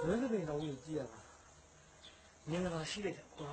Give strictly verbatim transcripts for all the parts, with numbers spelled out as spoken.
ဘယ်လိုလဲတော့ကြည့်ရတာမင်္ဂလာရှိလိုက်တယ်ကွာ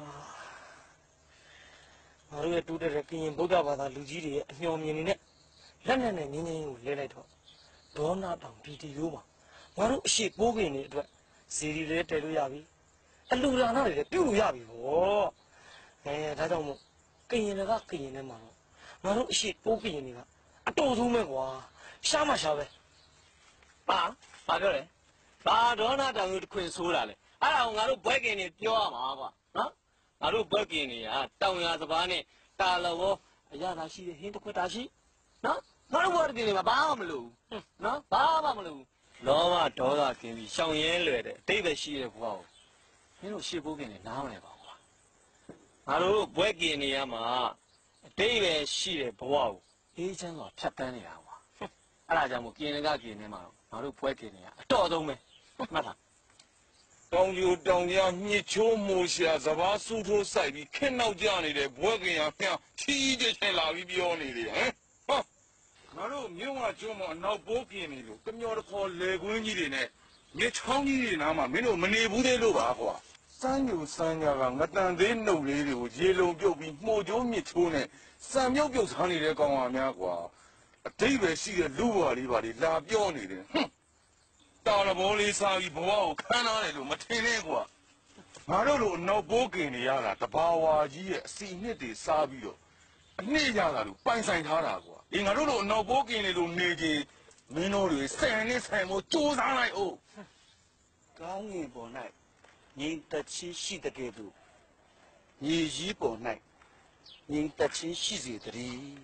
ငါတို့ရဲ့တူးတဲ့ကရင်ဗုဒ္ဓဘာသာလူကြီးတွေရဲ့အမျှော်မြင်နေတဲ့လက်နဲ့နဲ့ငင်းငင်းကိုလဲလိုက်တော့ဒေါနာတောင်ဒီတီရိုးမှာငါတို့အရှိပိုးကင်တွေအတွက်ဇီရီလေးတည်လို့ရပြီအလူဒါနတွေလည်းပြုတ်လို့ရပြီဗောအဲဒါကြောင့်မို့ကရင်တွေကကရင်နဲ့မှာတော့ငါတို့အရှိပိုးကင်တွေကအတော်ဆုံးပဲကွာရှားမှရှားပဲပါဘာပြောလဲဘာဒေါနာတောင်ကိုတခွင်ဆိုးတာလဲအဲ့ဒါကိုငါတို့ဘွဲကင်တွေပြောရမှာကွာနော်ငါတို့ဘွဲကင်တွေကတောင်ရစပားနဲ့တာလောအရသာရှိတဲ့ဟင်းတစ်ခွက်တာရှိနော်ငါတို့ဘွဲကင်တွေမှာဘာမှမလုပ်ဘူးနော်ဘာမှမလုပ်ဘူးလောဘဒေါသကင်းပြီးရှောင်ရဲလွယ်တဲ့အတိတ်ပဲရှိတဲ့ဘွားကိုမင်းတို့ရှေ့ဘိုးကင်တွေနားမလဲပါကွာငါတို့ဘွဲကင်တွေကမှအတိတ်ပဲရှိတဲ့ဘဝကိုအေးချမ်းစွာဖြတ်တန်းနေတာကွာအဲ့ဒါကြောင့်မို့ကင်တွေကကင်နေမှာတော့ငါတို့ဘွဲကင်တွေကအတော်ဆုံးပဲမှတ်လားတောင်ကျိုတောင်ကြားမြစ်ချိုးမိုးရှာစဘာစူးထိုးဆိုင်ပြီးခင်းနောက်ကြနေတဲ့ဘွဲကင်ရဖျားချီးတဲ့ချင်းလာပြီးပြောနေတယ်ဟမ်ဟာငါတို့မြို့ဝကျွန်းမအနောက်ပိုးကင်နေလို့ကမျောတခေါ်လေကွင်းကြီးတွေနဲ့မြစ်ချောင်းကြီးတွေနားမှာမင်းတို့မနေဘူးသေးလို့ပါကွာစမ်းညူစမ်းကြကငတန်သေးနှုတ်လေးတွေကိုရေလုံးပြုတ်ပြီးမှုတ်ကျိုးမြစ်ချိုးနဲ့စံမြုပ်ပြုတ်ထားနေတဲ့ကောင်ဟာများကွာအတိတ်ပဲရှိတဲ့လူ့ဘဝလေးပါလေလာပြောနေတယ်ဟွန်းတာလဘောလေးစားပြီးဘဝကိုခန်းထားတယ်လို့မထင်နဲ့ကွာငါတို့လိုအနောက်ပိုးကင်နေရတာတဘာဝကြီးရဲ့အစီအနှစ်တွေစားပြီးတော့အနှစ်ရတာလို့ပိုင်ဆိုင်ထားတာကွာဒီငါတို့လိုအနောက်ပိုးကင်နေလို့နေချင်းမင်းတို့တွေဆယ်နှစ်ဆယ်မို့စူးစမ်းလိုက်အောင်ကောင်းငင်ပေါ်၌ငြိမ်သက်ခြင်းရှိတဲ့ကဲ့သို့ညီကြီးပေါ်၌ငြိမ်သက်ခြင်းရှိစေတည်း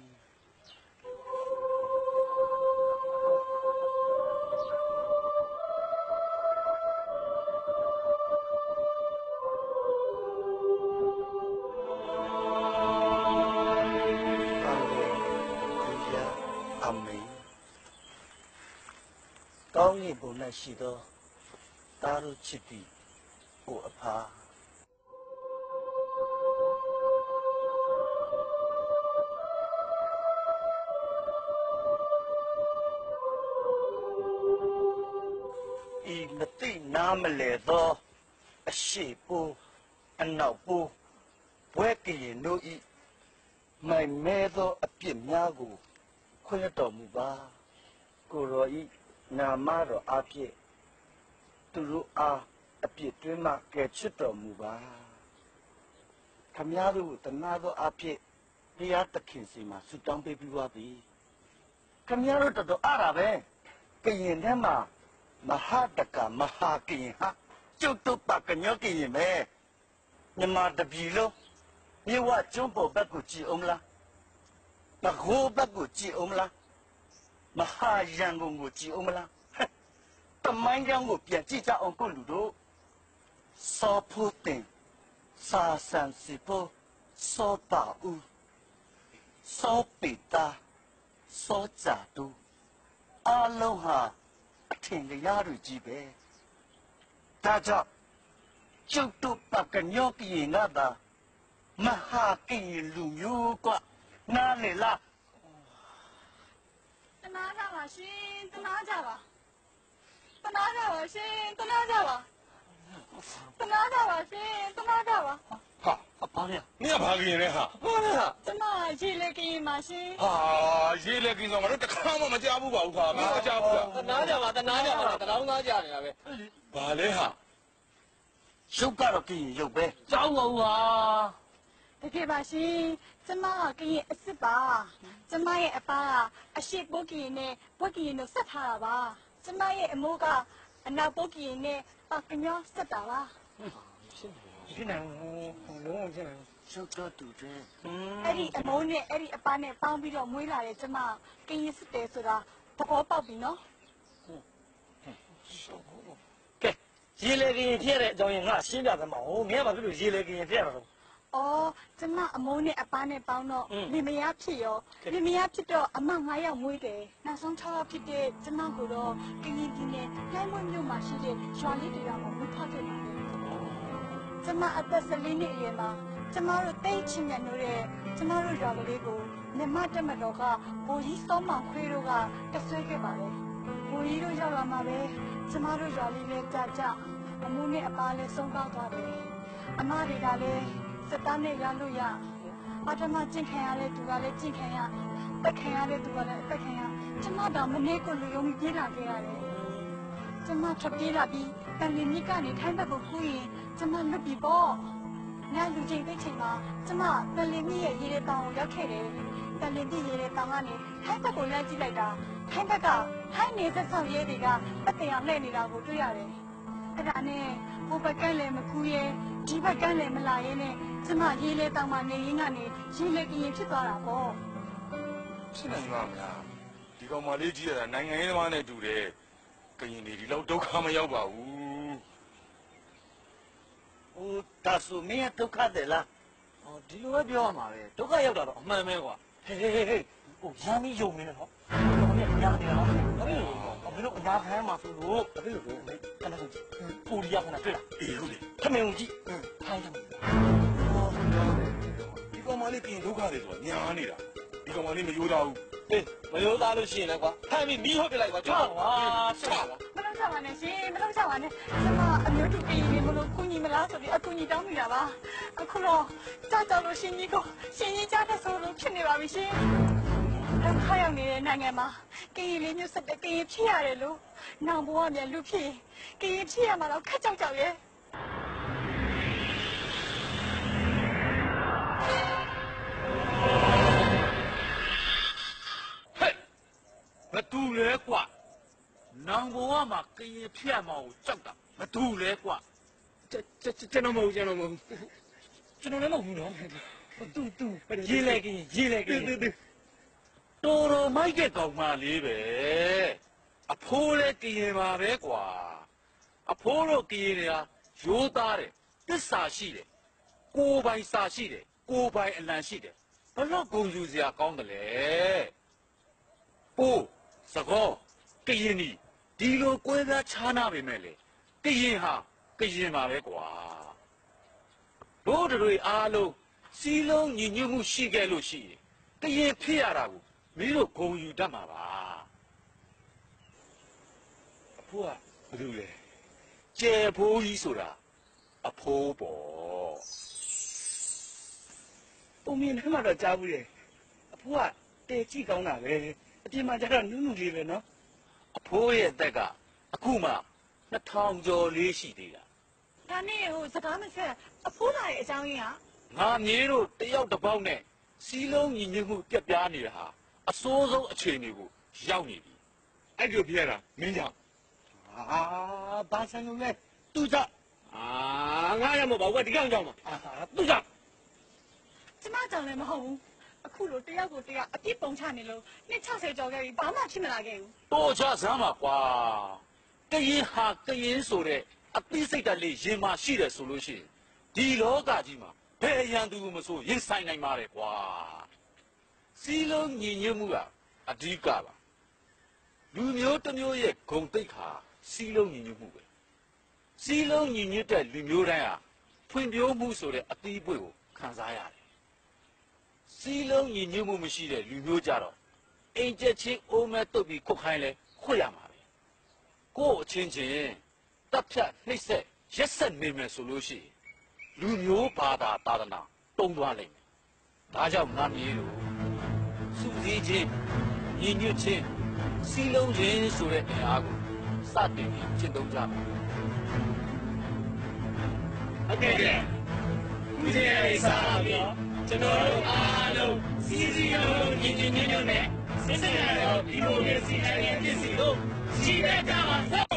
ကောင်းကင်ဘုံ၌ရှိသောတာရုချစ်သည်ကိုအဖာဤမသိနားမလဲသောအရှိပိုးအနောက်ပိုးဘွဲကရင်တို့ဤမိုင်မဲသောအပြစ်များကိုခွင့်တော်မူပါကိုရောဤနာမတော်အဖြစ်သူတို့အားအပြစ်တွင်းမှကယ်ချစ်တော်မူပါခမည်းတော်တနာသောအဖြစ်ဘုရားသခင်စီမှာဆုတောင်းပေးပြီးပါပြီခမည်းတော်တော်အားရပဲကရင်ထဲမှာမဟာတကမဟာကရင်ဟာကျုပ်တို့ပကညောကရင်ပဲမြမတပြီလို့မြေဝကျွန်းပေါ်ဘက်ကိုကြည့်အောင်လားတကောဘက်ကိုကြည့်အောင်လားမဟာရန်ကုန်ကိုကြည့်အောင်မလားတမိုင်းကြောင်းကိုပြန်ကြည့်ကြအောင်ကိုလူတို့စောဖို့တင်စာဆန်စီဖို့စောပါဦးစောပိတာစောကြတူအလုံးဟာအထင်ကြရတွေကြီးပဲဒါကြောင့်ကျုပ်တို့ပကညောကရင်ကသာမဟာကရင်လူမျိုးကနားလေလားတနာကြပါရှင်တနာကြပါတနာကြပါရှင်တနာကြပါတနာကြပါရှင်တနာကြပါဟာဘာလဲမင်းကဘာကရင်လဲဟာဘာလဲဟာကျမရေလေကရင်ပါရှင်ဟာရေလေကရင်ဆိုငါတို့တခါမှမကြားဘူးပါဘူးခါမင်းမကြားဘူးလားတနာကြပါတနာကြပါတလောင်းသားကြနေတာပဲဘာလဲဟာရုပ်ကတော့ကရင်ရုပ်ပဲကြောက်ပါဦးဟာတကယ်ပါရှင်ကျမကကရင်အစ်စ်ပါကျမရဲ့အပါအရှိပုတ်ကရင်နဲ့ဘွက်ကရင်တို့ဆက်ထားတာပါကျမရဲ့အမိုးကအနောက်ပုတ်ကရင်နဲ့ပကညောဆက်တာပါဖြစ်နေလုံးဝဖြစ်နေရုပ်တော့တူတယ်အဲ့ဒီအမိုးနဲ့အဲ့ဒီအပါနဲ့ပေါင်းပြီးတော့မွေးလာတဲ့ကျမကရင်စစ်တယ်ဆိုတာသဘောပေါက်ပြီနော်ကဲရေလေကရင်ဖြစ်တဲ့အကြောင်းရင်းငါရှင်းပြသမှာဟုတ်မင်းကဘာဖြစ်လို့ရေလေကရင်ဖြစ်ရတာလဲအော်ကျမအမိုးနဲ့အပားနဲ့ပေါင်းတော့လင်မယားဖြစ်ရောလင်မယားဖြစ်တော့အမငါးယောက်မွေးတယ်နောက်ဆုံးခြောက်ယောက်ဖြစ်တဲ့ကျမကိုတော့ကရင်ပြည်နယ်လိုင်းမွေးမြို့မှာရှိတဲ့ရွာလေးတွေကမှမွေးဖွားခဲ့တယ်ကျမအသက်ဆယ်လေးနှစ်အရွယ်မှာကျမတို့တိတ်ချင်မြတ်လို့တဲ့ကျမတို့ရွာကလေးကိုမြမတက်မတော်ကဘိုးကြီးစောမောင်ခွေးတို့ကတဆွဲခဲ့ပါလေဘိုးကြီးတို့ရောက်လာမှာပဲကျမတို့ရွာလေးနဲ့ကြာကြာအမိုးနဲ့အပါလည်းဆုံးပါသွားတယ်အမတွေကလည်းစက်သားနဲ့ရလို့ရအတမကျင့်ခံရတဲ့သူကလည်းကျင့်ခံရတက်ခံရတဲ့သူကလည်းတက်ခံရကျမတော့မနေ့ကလူယုံပြေးလာခဲ့ရတယ်ကျမထပ်ပြေးလာပြီးတန်လင်းမြစ်ကနေထိုင်းဘက်ကိုကူးရင်ကျမလွတ်ပြီပေါ့ညလူချင်းသိချိန်မှာကျမတန်လင်းမြစ်ရဲ့ရေထဲတောင်ကိုရောက်ခဲ့တယ်တန်လင်းမြစ်ရေထဲတောင်ကနေထိုင်းဘက်ကိုလမ်းကြည့်လိုက်တာထိုင်းဘက်ကထိုင်းနေသက်ဆောင်ရဲတွေကပတ်တင်အောင်လှည့်နေတာကိုတွေ့ရတယ်အဲ့ဒါနဲ့ဟိုဘက်ကလည်းမကူရဲဒီဘက်ကလည်းမလာရဲနဲ့ကျမရေလေတောင်မှာနေရင်းကနေရေလေကရင်ဖြစ်သွားတာပေါ့ဖြစ်နိုင်မှာမလားဒီကောင်မလေးကြီးရတာနိုင်ငံရေးသမားနဲ့တူတယ်ကရင်တွေဒီလောက်ဒုက္ခမရောက်ပါဘူးဟိုဒါဆိုမင်းဒုက္ခတယ်လားဟောဒီလိုပဲပြောရမှာပဲဒုက္ခရောက်တာတော့အမှန်ပဲကွာဟေးဟေးဟေးဟိုရမ်းပြီးယုံနေတယ်နော်တော်နဲ့ညာနေတာနော်အဲ့လိုမင်းတို့အနာခံမှာဆိုလို့အဲ့လိုကိုခဏလေးပူရီယာကတွေ့လားအေးဟုတ်တယ်ခမင်းကြီးထိုင်းတယ်ဒီကောင်မလေးပြင်ဒုက္ခတွေဆိုညာနေတာဒီကောင်မလေးမယိုးတော့ဘူးဟေးမယိုးသားလို့ရှိရင်လည်းကွာဖမ်းပြီးမီးဟုတ်ပြလိုက်ကွာကြောက်ကွာဆက်ပါမလုံးချပါနဲ့ရှင်မလုံးချပါနဲ့ကျမအမျိုးတူပြည်နေမလို့ကုညီမလားဆိုပြီးအကူညီတောင်းနေတာပါအခုတော့ကြောက်ကြောက်လို့ရှင်ကြီးကိုရှင်ကြီးကြားတဲ့ဆိုလို့ဖြစ်နေပါပြီရှင်ဒုက္ခရောက်နေတဲ့နိုင်ငံမှာကရင်လေးမျိုးစတဲ့ကရင်ဖြစ်ရတယ်လို့နောင်ဘဝမြန်လူဖြစ်ကရင်ဖြစ်ရမှာတော့ခက်ကြောက်ကြောက်ရဲ့မတူလဲကွာနောင်ဘဝမှာကရင်ဖြစ်ရမှာကိုကြောက်တာမတူလဲကွာကျွန်တော်မဟုတ်ကျွန်တော်မဟုတ်ကျွန်တော်လည်းမဟုတ်ဘူးနော်တူတူရေးလိုက်ကရင်ရေးလိုက်ကရင်တော်တော်မိုက်တဲ့ကောင်မလေးပဲအဖိုးလည်းကရင်ပါပဲကွာအဖိုးတို့ကရင်တွေကရိုးသားတယ်တစ္ဆာရှိတယ်ကိုယ်ပိုင်စာရှိတယ်ကိုယ်ပိုင်အလံရှိတယ်ဘလို့ဂုဏ်ယူစရာကောင်းတယ်လေပိုးစကောကရင်ဒီဒီလိုကွဲပြားခြားနာပေမဲ့လေကရင်ဟာကရင်ပါပဲကွာဘိုးတွေအားလုံးစီလုံးညီညွတ်မှုရှိခဲ့လို့ရှိရင်ကရင်ဖြစ်ရတာကိုမင်းတို့ဂုဏ်ယူတတ်မှာပါအဖိုးကဘာလို့လဲကျဲဖိုးကြီးဆိုတာအဖိုးပေါ့ပုံမြင်ထဲမှာတော့ကြားဘူးလေအဖိုးကတဲကြည့်ကောင်းတာပဲအပြင်မှာကျတော့နုနုလေးပဲနော်အဖိုးရဲ့အသက်ကအခုမှနှစ်ထောင်ကျော်လေးရှိသေးတာဒါနဲ့ဟိုစကားမဆက်အဖိုးလာရဲ့အကြောင်းရင်းကငါမြေးတို့တယောက်တစ်ပေါက်နဲ့စီးလုံးညီညွတ်မှုပြက်ပြားနေတာဟာအစိုးဆုံးအခြေအနေကိုရောက်နေပြီအဲ့လိုပြရတာမင်းကြောင့်ဟာဘာဆိုင်လို့လဲသူကြောင့်အာငါရမဟုတ်ပါဘူးဒီကောင်ကြောင့်ပါအာသူကြောင့်ကျမကြောင့်လည်းမဟုတ်ဘူးအခုလိုတယောက်ကိုတယောက်အပြစ်ပုံချနေလို့နှစ်၆၀ကျော်ခဲ့ပြီဘာမှဖြစ်မလာခဲ့ဘူးတော့ချစမ်းပါကွာကရင်ဟာကရင်ဆိုတဲ့အသိစိတ်ဓာတ်လေးရင်မရှိတယ်ဆိုလို့ရှိရင်ဒီလောကကြီးမှာဘယ်ရန်သူမဆိုရင်ဆိုင်နိုင်ပါတယ်ကွာစီလုံးညီညွတ်မှုကအဓိကပါလူမျိုးတစ်မျိုးရဲ့ဂုဏ်သိက္ခာစီလုံးညီညွတ်မှုပဲစီလုံးညီညွတ်တဲ့လူမျိုးတိုင်းဟာဖွံ့ဖြိုးမှုဆိုတဲ့အသီးပွေကိုခံစားရတယ်စီလုံးညီညွတ်မှုမရှိတဲ့လူမျိုးကြတော့အိမ်ကျက်ချင်းအိုးမဲတုတ်ပြီးခုတ်ခိုင်းလဲခွတ်ရမှာပဲကို့အချင်းချင်းတပ်ဖြတ်နှိပ်စက်ရက်ဆက်နေမယ်ဆိုလို့ရှိရင်လူမျိုးဘာသာသာသနာတုံ့သွားလိမ့်မယ်ဒါကြောင့်ငါမြေလို့စုစည်းခြင်းညီညွတ်ခြင်းစီလုံးခြင်းဆိုတဲ့အင်အားကိုစတင်ပြီးကျင့်သုံးကြပါဟုတ်ကဲ့ခုချိန်လေးစားပြီးကျွန်တော်တို့အားလုံးစီစီလုံးညီညီညွတ်ညွတ်နဲ့စစ်စစ်ရတော့ဒီလိုမျိုးစီတိုင်းရဲ့ပြည်စီကိုရှိတဲ့ကြပါ